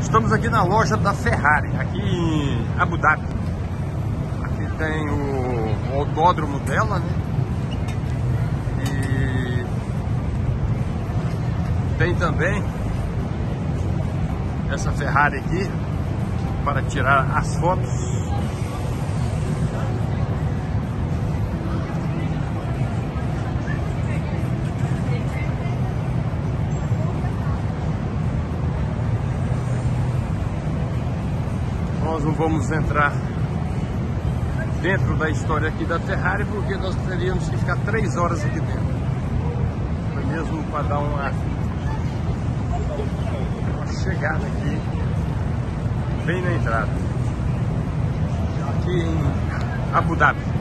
Estamos aqui na loja da Ferrari, aqui em Abu Dhabi. Aqui tem o autódromo dela, né? E tem também essa Ferrari aqui para tirar as fotos. Nós não vamos entrar dentro da história aqui da Ferrari, porque nós teríamos que ficar 3 horas aqui dentro. Foi mesmo para dar uma chegada aqui, bem na entrada, aqui em Abu Dhabi.